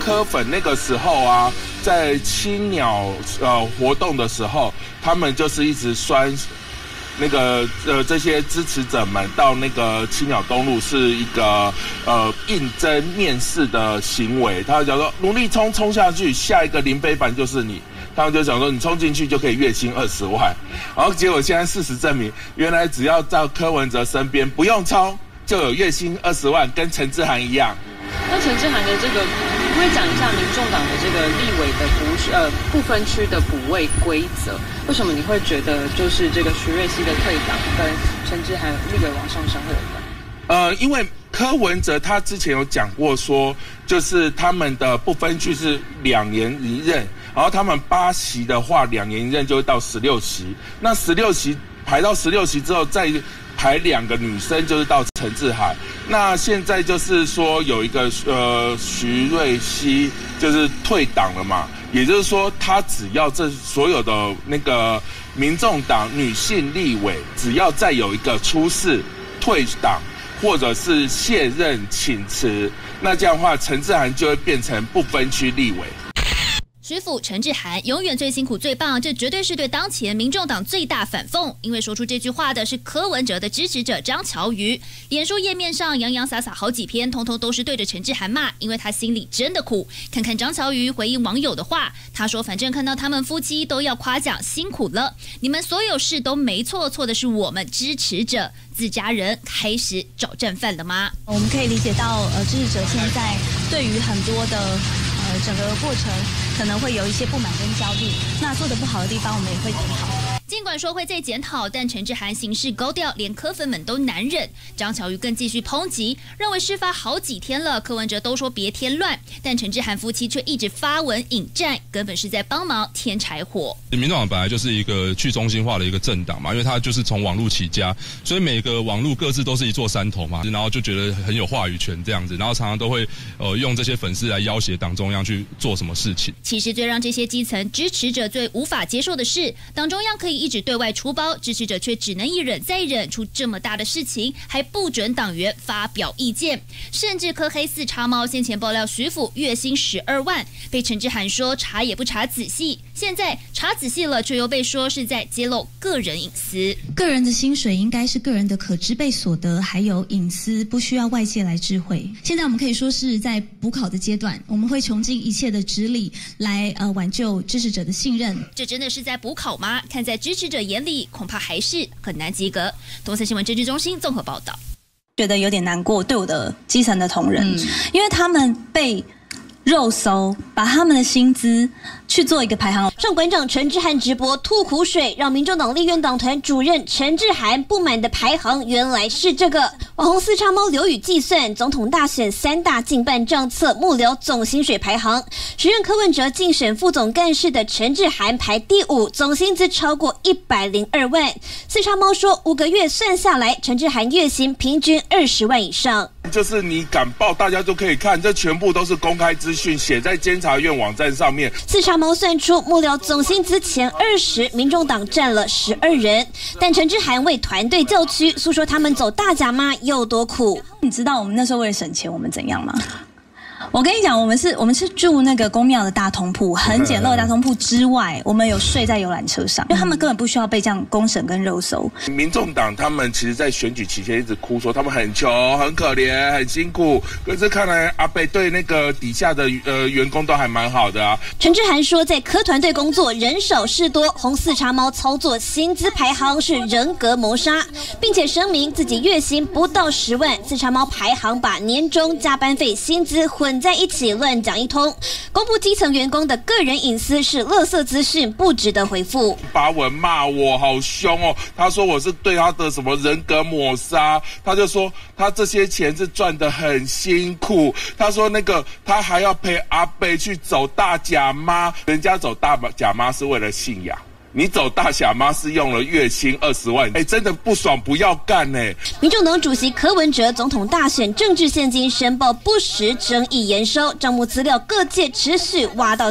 柯粉那个时候啊，在青鸟活动的时候，他们就是一直酸那个这些支持者们到那个青鸟东路是一个应征面试的行为，他讲说努力冲下去，下一个林非凡就是你。他们就想说，你冲进去就可以月薪20万，然后结果现在事实证明，原来只要到柯文哲身边，不用冲就有月薪20万，跟陈志涵一样。 那陈志涵的这个，可不可以讲一下民众党的这个立委的不分区的补位规则？为什么你会觉得就是这个徐瑞熙的退党跟陈志涵立委往上升会有关？ 因为柯文哲他之前有讲过说，就是他们的不分区是2年1任。然后他们8席的话，2年1任就会到16席。那16席排到16席之后，再排2个女生，就是到陈志涵。那现在就是说有一个徐瑞熙就是退党了嘛，也就是说他只要这所有的那个民众党女性立委，只要再有一个出事退党或者是卸任请辞，那这样的话陈志涵就会变成不分区立委。 徐府陈志涵永远最辛苦最棒，这绝对是对当前民众党最大反讽。因为说出这句话的是柯文哲的支持者张乔瑜，脸书页面上洋洋洒洒好几篇，通通都是对着陈志涵骂，因为他心里真的苦。看看张乔瑜回应网友的话，他说：“反正看到他们夫妻都要夸奖辛苦了，你们所有事都没错，错的是我们支持者。自家人开始找战犯了吗？” 我们可以理解到，支持者现在对于很多的整个过程可能会有一些不满跟焦虑，那做得不好的地方我们也会检讨。 尽管说会再检讨，但陈志涵行事高调，连柯粉们都难忍。张乔瑜更继续抨击，认为事发好几天了，柯文哲都说别添乱，但陈志涵夫妻却一直发文引战，根本是在帮忙添柴火。 民众党本来就是一个去中心化的一个政党嘛，因为它就是从网络起家，所以每个网络各自都是一座山头嘛，然后就觉得很有话语权这样子，然后常常都会用这些粉丝来要挟党中央去做什么事情。 其实最让这些基层支持者最无法接受的是，党中央可以一直对外出包，支持者却只能一忍再忍，出这么大的事情还不准党员发表意见，甚至柯黑4叉猫先前爆料徐府月薪12万，被陈志涵说查也不查仔细，现在查仔细了，却又被说是在揭露个人隐私。 个人的薪水应该是个人的可支配所得，还有隐私，不需要外界来知会。现在我们可以说是在补考的阶段，我们会穷尽一切的直力来挽救支持者的信任。 这真的是在补考吗？看在支持者眼里，恐怕还是很难及格。东森新闻政治中心综合报道。 觉得有点难过，对我的基层的同仁，因为他们被肉搜，把他们的薪资去做一个排行。 上馆长陈志涵直播吐苦水，让民众党立院党团主任陈志涵不满的排行原来是这个。网红4叉猫刘宇计算总统大选3大竞办账册幕僚总薪水排行，时任柯文哲竞选副总干事的陈志涵排第5，总薪资超过102万。4叉猫说，5个月算下来，陈志涵月薪平均20万以上。 就是你敢报，大家就可以看，这全部都是公开资讯，写在监察院网站上面。 4叉猫算出幕僚总薪资前20，民众党占了12人，但陈志涵为团队叫屈，诉说他们走大甲妈有多苦。 你知道我们那时候为了省钱，我们怎样吗？我跟你讲，我们是住那个公庙的大通铺，很简陋的大通铺之外，我们有睡在游览车上，因为他们根本不需要被这样公审跟肉搜。 民众党他们其实在选举期间一直哭说他们很穷、很可怜、很辛苦，可是看来阿北对那个底下的员工都还蛮好的啊。 陈志涵说，在柯团队工作人少事多，红4叉猫操作薪资排行是人格谋杀，并且声明自己月薪不到10万。4叉猫排行把年终加班费、薪资混在一起乱讲一通，公布基层员工的个人隐私是垃圾资讯，不值得回复。 发文骂我好凶哦，他说我是对他的什么人格抹杀，他就说他这些钱是赚得很辛苦，他说那个他还要陪阿北去走大甲妈，人家走大甲妈是为了信仰。你走大甲妈是用了月薪20万，真的不爽不要干民众党主席柯文哲总统大选政治现金申报不实，争议延烧，账目资料各界持续挖到底。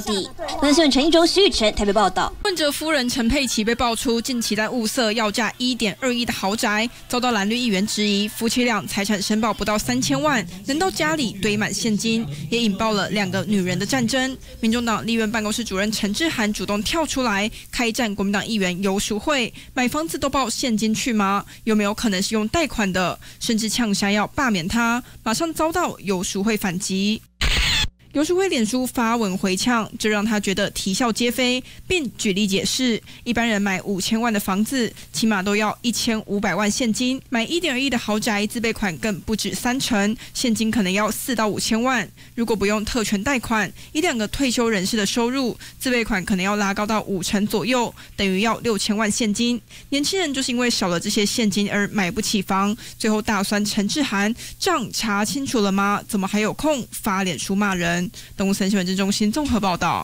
那新闻陈一中、徐宇辰台北报道。 柯文哲夫人陈佩琪被爆出近期在物色要价1.2亿的豪宅，遭到蓝绿议员质疑，夫妻俩财产申报不到3000万，难道家里堆满现金？也引爆了2个女人的战争。民众党立院办公室主任陈志涵主动跳出来开战国民党议员游淑慧，买房子都报现金去吗？有没有可能是用贷款的？甚至呛下要罢免他，马上遭到游淑慧反击。游淑慧脸书发文回呛，这让他觉得啼笑皆非，并举例解释，一般人买5000万的房子，起码都要1500万现金，买1.2亿的豪宅，自备款更不止30%，现金可能要4到5000万。如果不用特权贷款，以2个退休人士的收入，自备款可能要拉高到50%左右，等于要6000万现金。年轻人就是因为少了这些现金而买不起房，最后大酸陈志涵，账查清楚了吗？怎么还有空发脸书骂人？东吴新闻中心综合报道。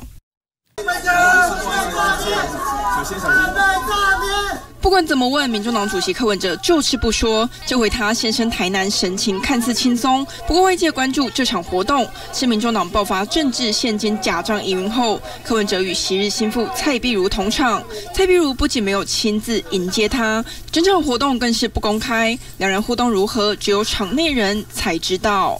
不管怎么问，民众党主席柯文哲就是不说。这回他现身台南，神情看似轻松，不过外界关注这场活动是民众党爆发政治现金假账疑云后，柯文哲与昔日心腹蔡壁如同场。蔡壁如不仅没有亲自迎接他，整场活动更是不公开，两人互动如何，只有场内人才知道。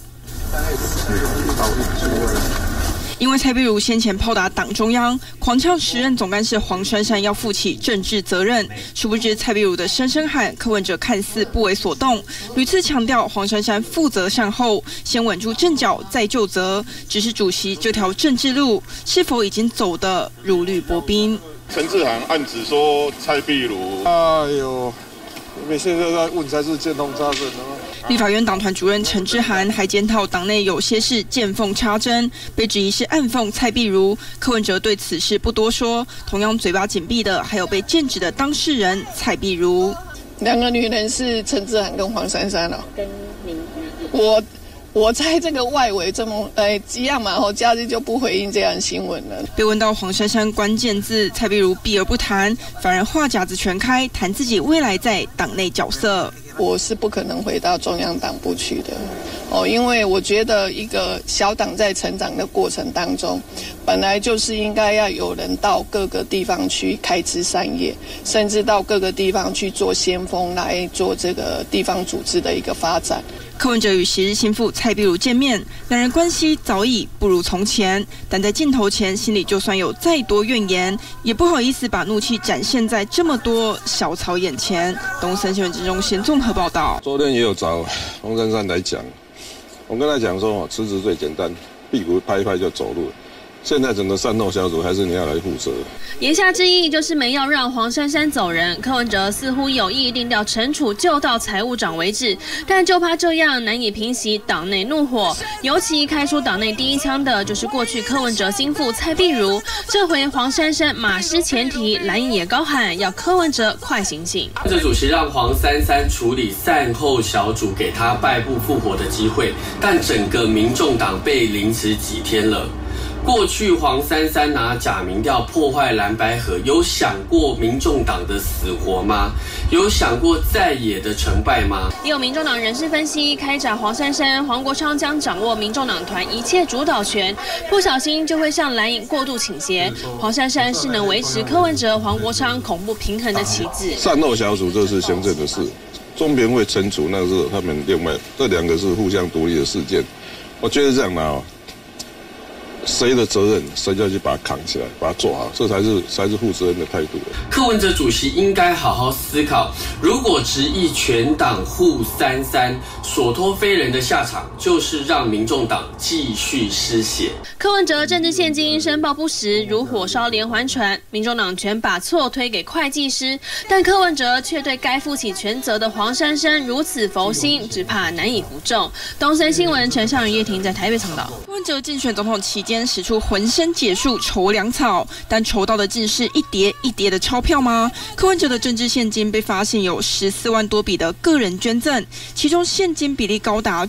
因为蔡壁如先前炮打党中央，狂呛时任总干事黄珊珊要负起政治责任，殊不知蔡壁如的声声喊，柯文哲看似不为所动，屡次强调黄珊珊负责善后，先稳住阵脚再就责。只是主席这条政治路是否已经走得如履薄冰？ 陈志涵暗指说蔡壁如，哎呦，你们现在在问才是见缝插针的吗？ 立法院党团主任陈志涵还检讨党内有些事见缝插针，被质疑是暗讽蔡壁如。柯文哲对此事不多说，同样嘴巴紧闭的还有被剑指的当事人蔡壁如。 2个女人是陈志涵跟黄珊珊哦，跟您我在这个外围这么一样嘛，假日就不回应这样新闻了。 被问到黄珊珊关键字，蔡壁如避而不谈，反而话匣子全开，谈自己未来在党内角色。 我是不可能回到中央党部去的因为我觉得一个小党在成长的过程当中，本来就是应该要有人到各个地方去开枝散叶，甚至到各个地方去做先锋，来做这个地方组织的一个发展。 柯文哲与昔日心腹蔡壁如见面，两人关系早已不如从前，但在镜头前心里就算有再多怨言，也不好意思把怒气展现在这么多小草眼前。东森新闻中心综合报道。 昨天也有找黄珊珊来讲，我跟他讲说，辞职最简单，屁股拍一拍就走路。现在整个善后小组还是你要来负责。 言下之意就是没要让黄珊珊走人。柯文哲似乎有意定调惩处，就到财务长为止，但就怕这样难以平息党内怒火。尤其开出党内第一枪的就是过去柯文哲心腹蔡壁如，这回黄珊珊马失前蹄，蓝营也高喊要柯文哲快醒醒。 这主席让黄珊珊处理善后小组，给他败部复活的机会，但整个民众党被凌迟几天了。过去黄珊珊拿假民调破坏蓝白合，有想过民众党的死活吗？有想过在野的成败吗？ 也有民众党人士分析，开闸黄珊珊、黄国昌将掌握民众党团一切主导权，不小心就会向蓝营过度倾斜。黄珊珊是能维持柯文哲、黄国昌恐怖平衡的旗帜。 善后小组这是行政的事，中评会惩处那是他们另外，这2个是互相独立的事件。我觉得这样拿谁的责任，谁就要去把它扛起来，把它做好，这才是负责任的态度。 柯文哲主席应该好好思考，如果执意全党护珊珊，所托非人的下场就是让民众党继续失血。 柯文哲政治现金申报不实，如火烧连环船，民众党全把错推给会计师，但柯文哲却对该负起全责的黄珊珊如此佛心，只怕难以服众。东森新闻陈尚宇、叶婷在台北报道。 柯文哲竞选总统期间使出浑身解数筹粮草，但筹到的竟是一叠一叠的钞票吗？柯文哲的政治现金被发现有14万多笔的个人捐赠，其中现金比例高达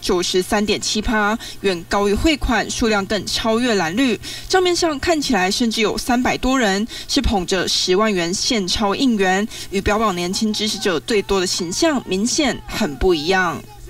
93.7%，远高于汇款，数量更超越蓝绿。账面上看起来甚至有300多人是捧着10万元现钞应援，与标榜年轻支持者最多的形象明显很不一样。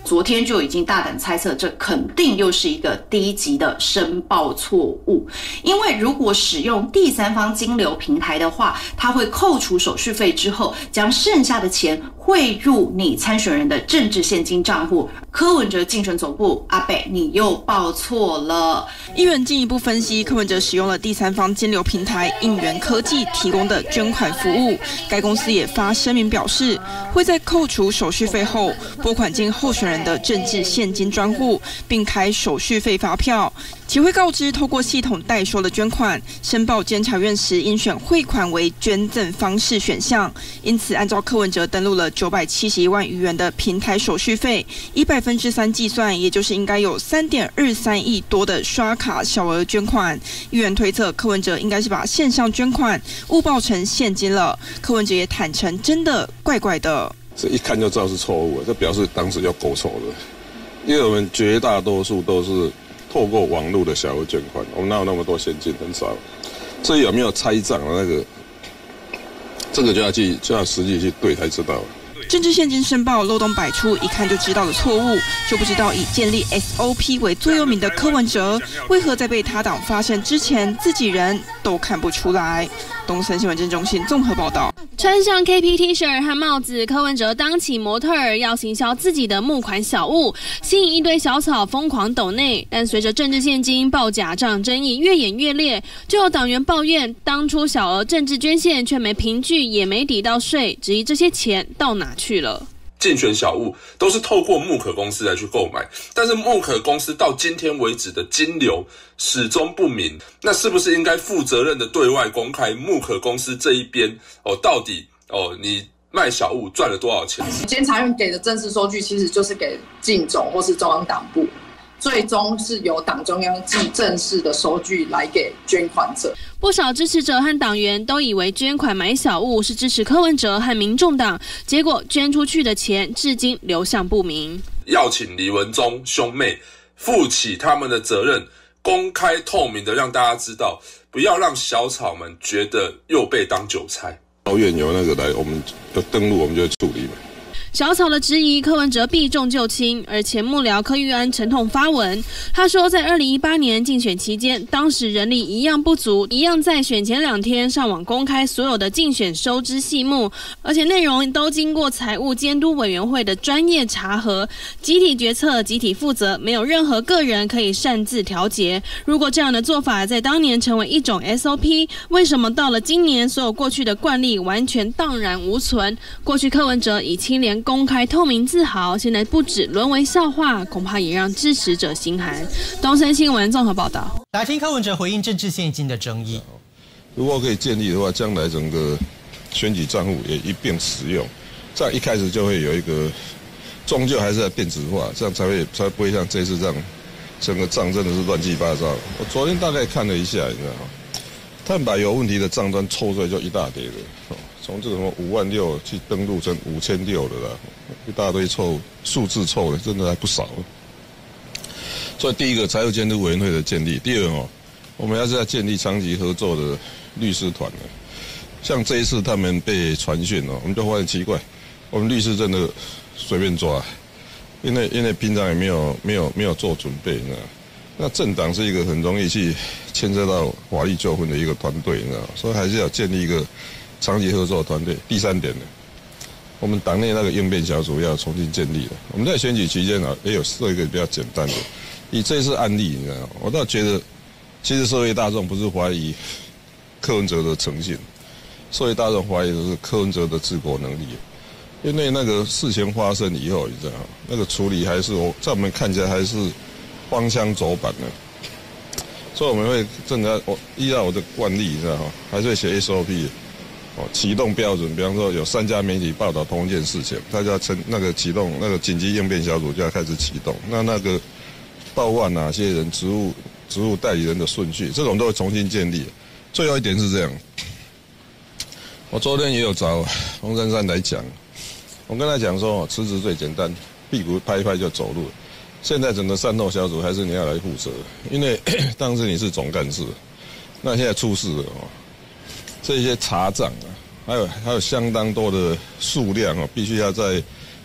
昨天就已经大胆猜测，这肯定又是一个低级的申报错误。因为如果使用第三方金流平台的话，它会扣除手续费之后，将剩下的钱汇入你参选人的政治现金账户。柯文哲竞选总部阿北，你又报错了。 议员进一步分析，柯文哲使用了第三方金流平台应援科技提供的捐款服务，该公司也发声明表示，会在扣除手续费后拨款进候选人的政治现金专户，并开手续费发票。其会告知透过系统代收的捐款，申报监察院时应选汇款为捐赠方式选项。因此，按照柯文哲登录了971万余元的平台手续费，以3%计算，也就是应该有3.23亿多的刷卡小额捐款。议员推测，柯文哲应该是把线上捐款误报成现金了。柯文哲也坦诚，真的怪怪的。 这一看就知道是错误，这表示当时就勾错了，因为我们绝大多数都是透过网络的小额捐款，我们哪有那么多现金？很少。至于有没有拆账的那个，这个就要实际去对才知道。 政治现金申报漏洞百出，一看就知道的错误，就不知道以建立 SOP 为座右铭的柯文哲，为何在被他党发现之前，自己人都看不出来。东森新闻政中心综合报道。 穿上 KP T 恤和帽子，柯文哲当起模特儿，要行销自己的募款小物，吸引一堆小草疯狂抖内。但随着政治现金报假账争议越演越烈，就有党员抱怨，当初小额政治捐献却没凭据，也没抵到税，质疑这些钱到哪去了。 竞选小物都是透过木可公司来去购买，但是木可公司到今天为止的金流始终不明，那是不是应该负责任的对外公开木可公司这一边到底你卖小物赚了多少钱？ 监察院给的正式收据其实就是给竞总或是中央党部，最终是由党中央寄正式的收据来给捐款者。 不少支持者和党员都以为捐款买小物是支持柯文哲和民众党，结果捐出去的钱至今流向不明。 要请李文忠兄妹负起他们的责任，公开透明的让大家知道，不要让小草们觉得又被当韭菜。 抱怨有那个来，我们的登录我们就会处理嘛。 小草的质疑，柯文哲避重就轻，而前幕僚柯玉安沉痛发文，他说在2018年竞选期间，当时人力一样不足，一样在选前2天上网公开所有的竞选收支细目，而且内容都经过财务监督委员会的专业查核，集体决策、集体负责，没有任何个人可以擅自调节。如果这样的做法在当年成为一种 SOP， 为什么到了今年，所有过去的惯例完全荡然无存？过去柯文哲以清廉公开透明自豪，现在不止沦为笑话，恐怕也让支持者心寒。东森新闻综合报道。 来听柯文哲回应政治现金的争议。 如果可以建立的话，将来整个选举账户也一并使用，这样一开始就会有一个，终究还是要电子化，这样才不会像这次这样，整个账真的是乱七八糟。我昨天大概看了一下，你知道吗？他们把有问题的账单抽出来就一大叠的。从这个什么56000去登录成5600的啦，一大堆数字凑的，真的还不少。所以第一个财务监督委员会的建立，第二我们要是要建立长期合作的律师团呢。像这一次他们被传讯我们就发现奇怪，我们律师真的随便抓，因为平常也没有做准备，你知道。那政党是一个很容易去牵涉到法律纠纷的一个团队，你知道，所以还是要建立一个长期合作的团队。第三点呢，我们党内那个应变小组要重新建立了。我们在选举期间也有设一个比较简单的，以这次案例，你知道，我倒觉得，其实社会大众不是怀疑柯文哲的诚信，社会大众怀疑的是柯文哲的治国能力。因为那个事情发生以后，你知道，那个处理还是在我们看起来还是荒腔走板的。所以我们会正在依照我的惯例，你知道还是会写 SOP。启动标准，比方说有3家媒体报道同一件事情，大家启动那个紧急应变小组就要开始启动。那个报案哪些人、职务代理人的顺序，这种都会重新建立。最后一点是这样，我昨天也有找洪珊珊来讲，我跟他讲说，辞职最简单，屁股拍一拍就走路。现在整个善后小组还是你要来负责，因为当时你是总干事，那现在出事了这些查账还有相当多的数量必须要在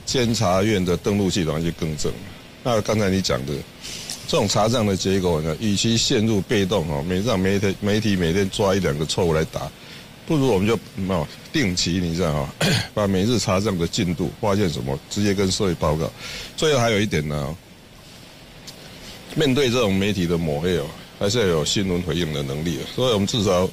监察院的登录系统去更正。那刚才你讲的这种查账的结果呢，与其陷入被动让媒体每天抓1-2个错误来打，不如我们就定期你知道把每日查账的进度发现什么，直接跟社会报告。最后还有一点呢，面对这种媒体的抹黑还是要有新闻回应的能力。所以我们至少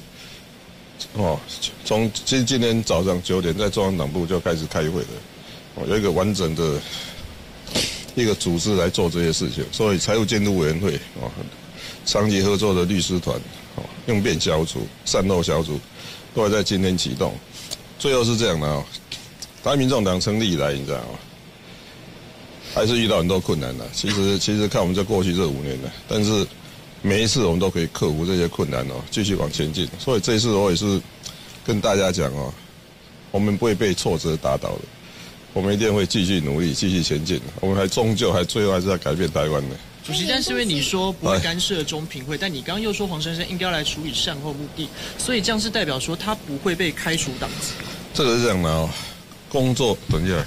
从今天早上9点在中央党部就开始开会了，有一个完整的一个组织来做这些事情。所以财务监督委员会长期合作的律师团应变小组、善后小组都会在今天启动。最后是这样的台湾民众党成立以来，你知道吗？还是遇到很多困难的。其实看我们在过去这5年了，但是每一次我们都可以克服这些困难继续往前进。所以这一次我也是跟大家讲我们不会被挫折打倒的，我们一定会继续努力，继续前进。我们最后还是要改变台湾的。 主席，但是因为你说不会干涉中评会，但你刚刚又说黄珊珊应该来处理善后目的，所以这样是代表说他不会被开除党籍。 这个是这样的工作等一下，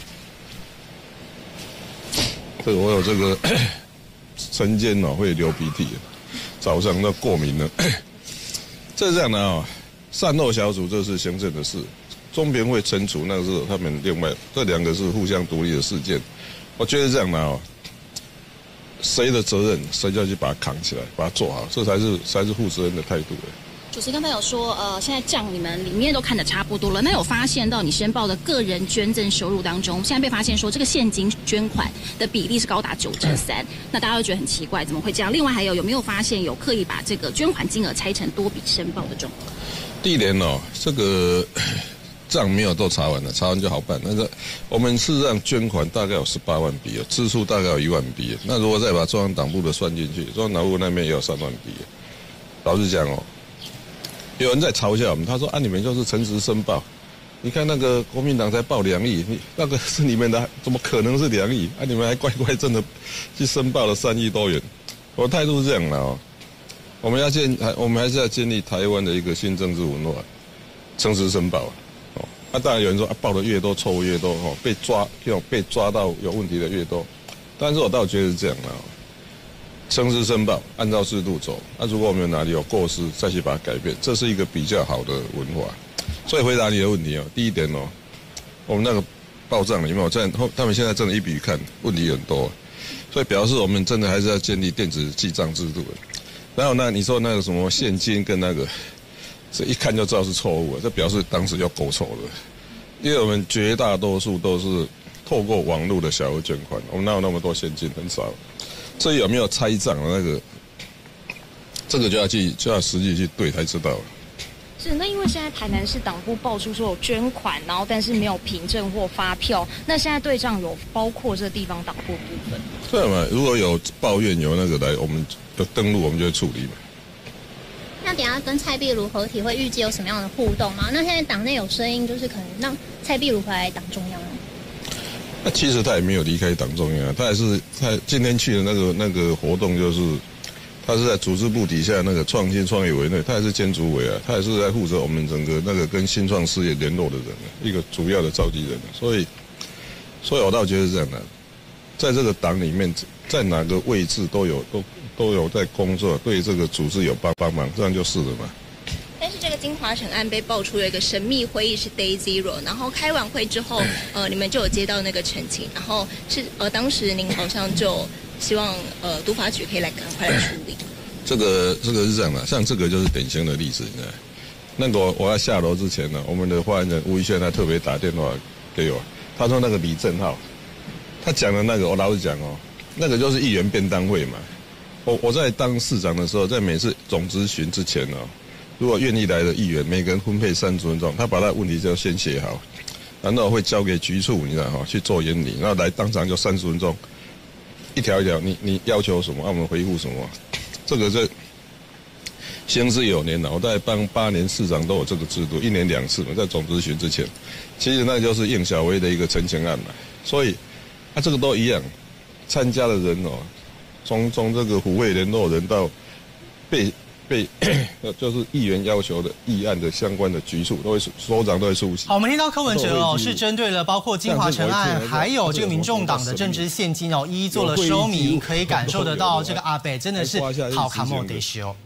这个我有这个晨间会流鼻涕，早上都过敏了。这是这样的善后小组这是行政的事，中评会惩处那个是他们另外，这2个是互相独立的事件。我觉得这样的谁的责任谁就要去把它扛起来，把它做好，这才是负责任的态度。 主席刚才有说，现在账你们里面都看得差不多了，那有发现到你申报的个人捐赠收入当中，现在被发现说这个现金捐款的比例是高达9%，那大家会觉得很奇怪，怎么会这样？另外还有没有发现有刻意把这个捐款金额拆成多笔申报的状况？ 第一点这个账没有都查完了，查完就好办。那个我们事实上捐款大概有18万笔支出大概有1万笔。那如果再把中央党部的算进去，中央党部那边也有3万笔。老实讲有人在嘲笑我们，他说你们就是诚实申报，你看那个国民党才报2亿，那个是你们的，怎么可能是2亿？你们还乖乖真的去申报了3亿多元。我态度是这样的我们还是要建立台湾的一个新政治文化，诚实申报当然有人说报的越多错误越多被抓到有问题的越多，但是我倒觉得是这样诚实申报，按照制度走。如果我们有哪里有过失，再去把它改变，这是一个比较好的文化。所以回答你的问题第一点我们那个报账里面他们现在真的一笔看问题很多，所以表示我们真的还是要建立电子记账制度的。然后你说那个什么现金跟那个，这一看就知道是错误这表示当时就勾错了。因为我们绝大多数都是透过网络的小额捐款，我们哪有那么多现金，很少。至于有没有拆账的那个，这个就要实际去对才知道。 是，那因为现在台南市党部爆出说有捐款，然后但是没有凭证或发票，那现在对账有包括这个地方党部部分。 对嘛？如果有抱怨有那个来，我们的登录我们就会处理嘛。 那等一下跟蔡壁如合体会预计有什么样的互动吗？那现在党内有声音，就是可能让蔡壁如回来党中央吗？ 那其实他也没有离开党中央，他今天去的那个活动就是，他是在组织部底下那个创新创业委员会，他也是兼主委他也是在负责我们整个那个跟新创事业联络的人一个主要的召集人所以我倒觉得是这样的，在这个党里面，在哪个位置都有在工作，对这个组织有帮忙，这样就是了嘛。 但是这个金华城案被爆出有一个神秘会议是 Day Zero， 然后开完会之后，你们就有接到那个陈情，然后是当时您好像就希望督法局可以赶快来处理。 这个是这样的，像这个就是典型的例子，那个我要下楼之前呢，我们的发言人吴怡轩他特别打电话给我，他说那个李正浩，他讲的那个我老实讲那个就是议员便当会嘛。我在当市长的时候，在每次总质询之前如果愿意来的议员，每个人分配30分钟，他把他的问题就先写好，然后会交给局处，你知道去做研拟，然后来当场就30分钟，一条一条，你要求什么，我们回复什么。这个是行之有年了，我在帮8年市长都有这个制度，1年2次嘛，在总质询之前，其实那就是应小薇的一个陈情案嘛，所以这个都一样，参加的人从这个虎卫联络人到被就是议员要求的议案的相关的局处，首长都会出席。 好，我们听到柯文哲是针对了包括金华城案，还有这个民众党的政治现金一一做了说明，可以感受得到这个阿北真的是好卡莫得修。